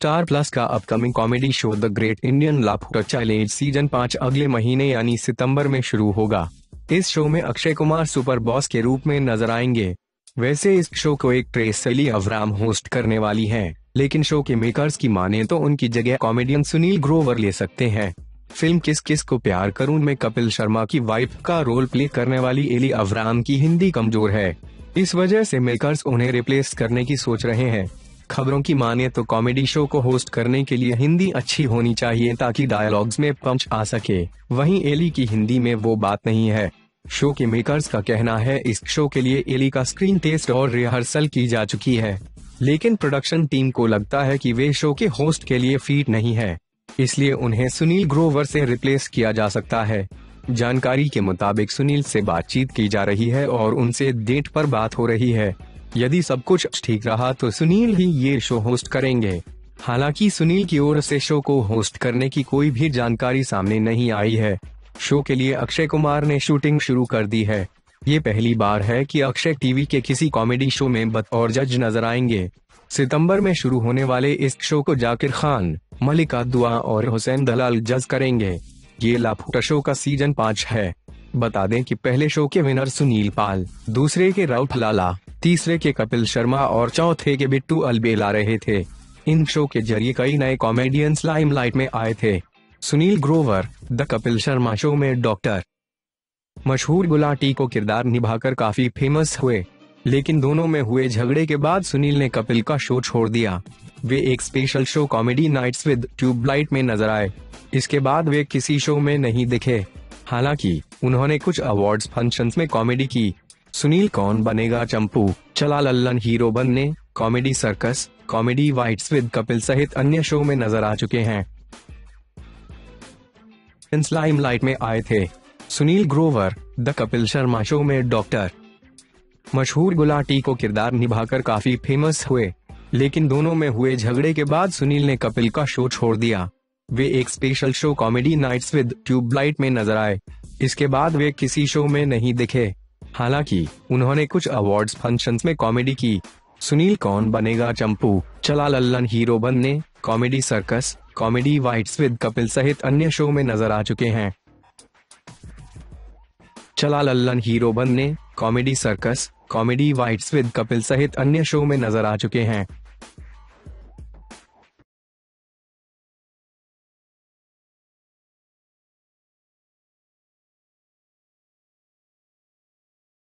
Star Plus का upcoming comedy show the great Indian laughter challenge season 5 अगले महीने यानी सितंबर में शुरू होगा। इस शो में अक्षय कुमार सुपर बॉस के रूप में नजर आएंगे। वैसे इस शो को एक्ट्रेस एली अवराम होस्ट करने वाली हैं, लेकिन शो के मेकर्स की माने तो उनकी जगह कॉमेडियन सुनील ग्रोवर ले सकते हैं। फिल्म किस किस को प्यार करूं में कपिल शर्मा की वाइफ का रोल प्ले करने वाली एली अवराम की हिंदी कमजोर है। इस वजह से मेकर्स उन्हें रिप्लेस करने की सोच रहे हैं। खबरों की माने तो कॉमेडी शो को होस्ट करने के लिए हिंदी अच्छी होनी चाहिए ताकि डायलॉग्स में पंच आ सके। वहीं एली की हिंदी में वो बात नहीं है। शो के मेकर्स का कहना है इस शो के लिए एली का स्क्रीन टेस्ट और रिहर्सल की जा चुकी है, लेकिन प्रोडक्शन टीम को लगता है कि वे शो के होस्ट के लिए फिट नहीं है, इसलिए उन्हें सुनील ग्रोवर से रिप्लेस किया जा सकता है। जानकारी के मुताबिक सुनील से बातचीत की जा रही है और उनसे डेट पर बात हो रही है। यदि सब कुछ ठीक रहा तो सुनील ही ये शो होस्ट करेंगे। हालांकि सुनील की ओर से शो को होस्ट करने की कोई भी जानकारी सामने नहीं आई है। शो के लिए अक्षय कुमार ने शूटिंग शुरू कर दी है। ये पहली बार है कि अक्षय टीवी के किसी कॉमेडी शो में बतौर जज नजर आएंगे। सितंबर में शुरू होने वाले इस शो को जाकिर खान, मलिका दुआ और हुसैन दलाल जज करेंगे। ये लाफ्टर शो का सीजन 5 है। बता दें कि पहले शो के विनर सुनील पाल, दूसरे के राउत लाला, तीसरे के कपिल शर्मा और चौथे के बिट्टू अलबेला रहे थे। इन शो के जरिए कई नए कॉमेडियंस लाइमलाइट में आए थे। सुनील ग्रोवर द कपिल शर्मा शो में डॉक्टर मशहूर गुलाटी को किरदार निभाकर काफी फेमस हुए, लेकिन दोनों में हुए झगड़े के बाद सुनील ने कपिल का शो छोड़ दिया। वे एक special show comedy nights with tubelight में नजर आए। इसके बाद वे किसी शो में नहीं दिखे। हालांकि उन्होंने कुछ अवार्ड्स फंक्शंस में कॉमेडी की। सुनील कौन बनेगा चंपू, चला लल्लन हीरो बनने, comedy circus, comedy nights with Kapil सहित अन्य शो में नजर आ चुके हैं। लाइमलाइट में आए थे। सुनील ग्रोवर द कपिल शर्मा शो में डॉक्टर मशहूर गुलाटी को किरदार निभाकर काफी फेमस हुए, लेकिन दोनों में हुए झगड़े के बाद सुनील ने कपिल का शो छोड़ दिया। वे एक special show comedy nights with tubelight में नजर आए। इसके बाद वे किसी शो में नहीं दिखे। हालांकि उन्होंने कुछ अवार्ड्स फंक्शंस में कॉमेडी की। सुनील कौन बनेगा चंपू, चला लल्लन हीरो बनने, comedy circus, comedy nights with Kapil सहित अन्य शो में नजर आ चुके हैं। चला लल्लन हीरो बनने, comedy circus, comedy nights with Kapil सहित अन्य शो में नजर आ चुके हैं।